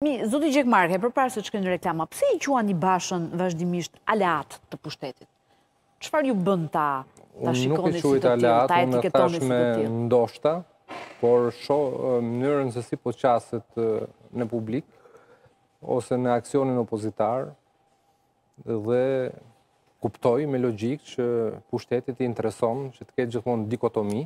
Zoti Gjekmarkaj, përpara se të shkojmë në reklama, pse i quani Bashën vazhdimisht aleat të pushtetit? Çfarë ju bën ta shikoni si të tillë, ta etiketoni si të tillë? Ndoshta, por shoh mënyrën se si po qaset në publik ose në aksionin opozitar dhe kuptoj me logjik që pushtetit i intereson që të ketë gjithmonë dikotomi,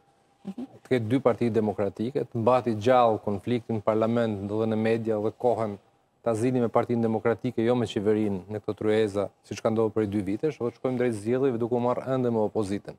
të ketë dy parti demokratike, të mbati gjallë konfliktin në parlament dhe në media dhe kohën ta zgjidhni me partinë demokratike, jo me qeverinë në këtë tryeza, siç ka ndodhur për 2 vitesh, dhe të shkojmë drejt zgjedhjeve duke u marrë ende me opozitën.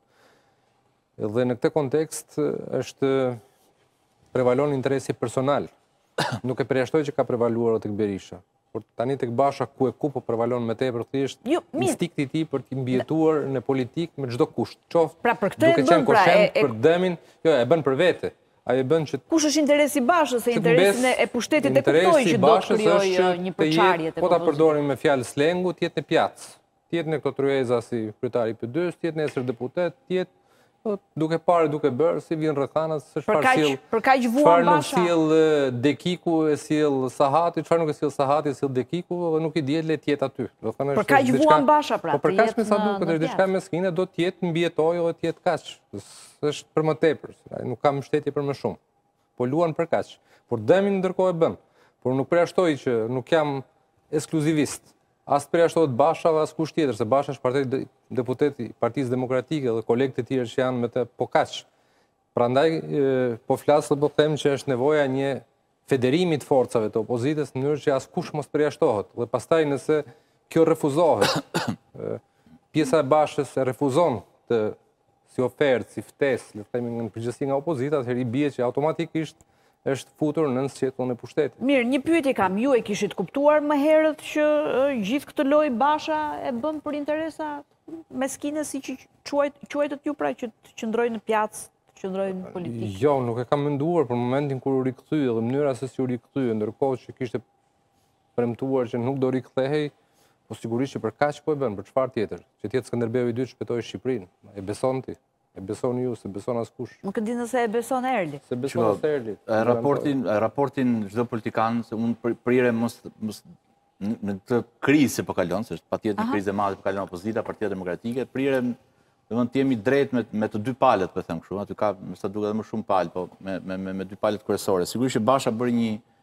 Dhe në këtë kontekst është prevalon interesi personal. Nuk e përjashtoj që ka prevaluar tek Berisha. Por tani tek Basha ku po prevalon me tepër thjesht instikti i tij për të mbjetuar në politikë me çdo kusht. Qoftë duke qenë koshent për dëmin, jo, e bën për vete. Ai e bën që kush është interesi i Bashës, se interesin e pushtetit e kuptoi që do të krijojë një përçarje tek. Po ta përdorim me fjalë slengu, të jetë në pjac. Të jetë në këtë tryeza si kryetari i PD-s, të jetë nesër deputet, të jetë duke parë, duke bërë, si vjen rrethanat, se çfarë vuan Basha. Çfarë nuk sill Dekiku, e sill Sahati, çfarë nuk e sill Sahati, e sill Dekiku, dhe nuk i dihet le të jetë aty. Për kaq vuan Basha pra. Po për kaq me sa duket, diçka meskine do të jetë mbijetojë dhe të jetë kaq. Është për më tepër, nuk ka mbështetje për më shumë. Po luan për kaq. Por dëmin ndërkohë e bën. Por nuk përjashtoj që nuk jam ekskluzivist. As përjashtohet Basha dhe as kush tjetër, se Basha është deputet i Partisë Demokratike dhe kolegët e tjerë që janë me të po kaq. Prandaj po flas dhe po them që është nevoja një federimi të forcave të opozitës në mënyrë që askush mos përjashtohet. Dhe pastaj nëse kjo refuzohet, pjesa e Bashës e refuzon të si ofertë, si ftesë, le të themi në përgjithësi nga opozita, atëherë i bie që automatikisht është futur në sqetullin e pushtetit. Mirë, një pyetje kam, ju e kishit kuptuar më herët që gjithë këtë lojë Basha e bën për interesa meskine si që quajtët ju pra që të qëndrojnë në pjacë, të qëndrojnë në politikë? Jo, nuk e kam menduar për momentin kur u rikthye dhe mënyra se si u rikthye, ndërkohë që kishte premtuar që nuk do rikthehej, po sigurisht që për kaq po e bën, për çfarë tjetër? Që të jetë Skënderbeu i dytë shpëtoi Shqipërinë. E beson ti? E beson ju, se beson askush. Nuk e di nëse e beson Erli. Se beson as Erli. Raportin çdo politikan, se unë prire mos në këtë krizë që po kalon, se është patjetër një krizë e madhe po kalon opozita, Partia Demokratike, prire domethënë të jemi drejt me të dy palët, po them kështu, aty ka sa duket edhe më shumë palë, po me dy palët kryesore. Sigurisht që Basha bëri